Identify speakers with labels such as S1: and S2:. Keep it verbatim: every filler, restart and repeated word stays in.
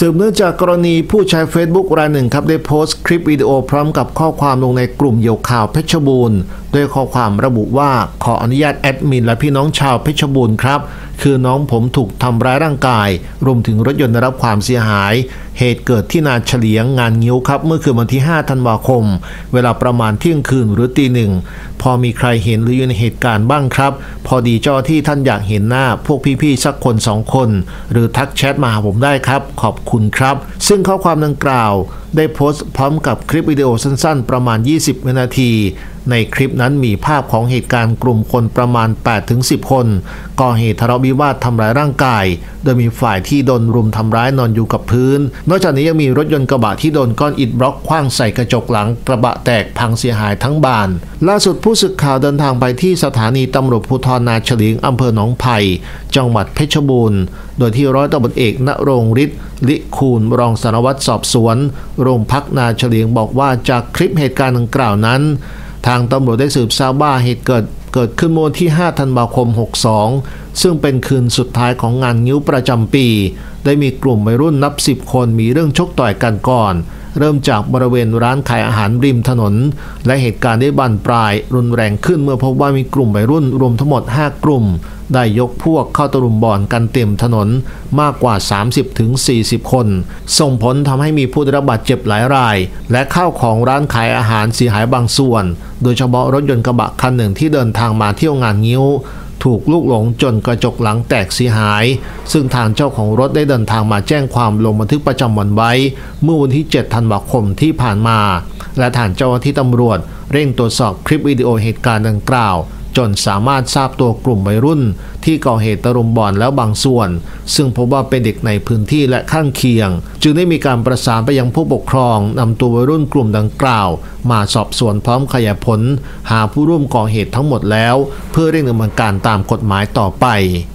S1: สืบเนื่องจากกรณีผู้ใช้ Facebook รายหนึ่งครับได้โพสต์คลิปวิดีโอพร้อมกับข้อความลงในกลุ่มเหยี่ยวข่าวเพชรบูรณ์ด้วยข้อความระบุว่าขออนุญาตแอดมินและพี่น้องชาวเพชรบูรณ์ครับคือน้องผมถูกทำร้ายร่างกายรวมถึงรถยนต์ได้รับความเสียหายเหตุเกิดที่นาเฉลียงงานงิ้วครับเมื่อคืนวันที่ห้าธันวาคมเวลาประมาณเที่ยงคืนหรือตีหนึ่งพอมีใครเห็นหรืออยู่ในเหตุการณ์บ้างครับพอดีเจ้าที่ท่านอยากเห็นหน้าพวกพี่ๆสักคนสองคนหรือทักแชทมาหาผมได้ครับขอบคุณครับซึ่งข้อความดังกล่าวได้โพสต์พร้อมกับคลิปวิดีโอสั้นๆประมาณยี่สิบวินาทีในคลิปนั้นมีภาพของเหตุการณ์กลุ่มคนประมาณ แปดถึงสิบ คนก่อเหตุทะเลาะวิวาททำร้ายร่างกายโดยมีฝ่ายที่โดนรุมทำร้ายนอนอยู่กับพื้นนอกจากนี้ยังมีรถยนต์กระบะที่โดนก้อนอิฐบล็อกขว้างใส่กระจกหลังกระบะแตกพังเสียหายทั้งบานล่าสุดผู้สื่อข่าวเดินทางไปที่สถานีตำรวจภูธรนาเฉลียงอำเภอหนองไผ่จังหวัดเพชรบูรณ์โดยที่ร้อยตำรวจเอกณรงค์ฤทธิ์ลิคูลรองสารวัตรสอบสวนโรงพักนาเฉลียงบอกว่าจากคลิปเหตุการณ์ดังกล่าวนั้นทางตำรวจได้สืบทราบว่าเหตุเกิดเกิดขึ้นเมื่อวันที่ห้าธันวาคมหกสองซึ่งเป็นคืนสุดท้ายของงานงิ้วประจำปีได้มีกลุ่มวัยรุ่นนับสิบคนมีเรื่องชกต่อยกันก่อนเริ่มจากบริเวณร้านขายอาหารริมถนนและเหตุการณ์ได้บานปลายรุนแรงขึ้นเมื่อพบว่ามีกลุ่มวัยรุ่นรวมทั้งหมดห้ากลุ่มได้ยกพวกเข้าตะลุมบอลกันเต็มถนนมากกว่า สามสิบถึงสี่สิบ คนส่งผลทำให้มีผู้ได้รับบาดเจ็บหลายรายและข้าวของร้านขายอาหารเสียหายบางส่วนโดยเฉพาะรถยนต์กระบะคันหนึ่งที่เดินทางมาเที่ยวงานงิ้วถูกลูกหลงจนกระจกหลังแตกเสียหายซึ่งทางเจ้าของรถได้เดินทางมาแจ้งความลงบันทึกประจำวันไว้เมื่อวันที่เจ็ดธันวาคมที่ผ่านมาและทางเจ้าหน้าที่ตำรวจเร่งตรวจสอบคลิปวิดีโอเหตุการณ์ดังกล่าวจนสามารถทราบตัวกลุ่มวัยรุ่นที่ก่อเหตุตะลุมบอลแล้วบางส่วนซึ่งพบว่าเป็นเด็กในพื้นที่และข้างเคียงจึงได้มีการประสานไปยังผู้ปกครองนำตัววัยรุ่นกลุ่มดังกล่าวมาสอบสวนพร้อมขยายผลหาผู้ร่วมก่อเหตุทั้งหมดแล้วเพื่อเร่งดำเนินการตามกฎหมายต่อไป